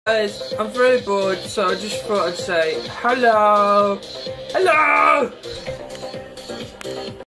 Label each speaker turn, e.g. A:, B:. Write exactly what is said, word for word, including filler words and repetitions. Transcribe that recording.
A: Guys, I'm very bored, so I just thought I'd say hello. Hello.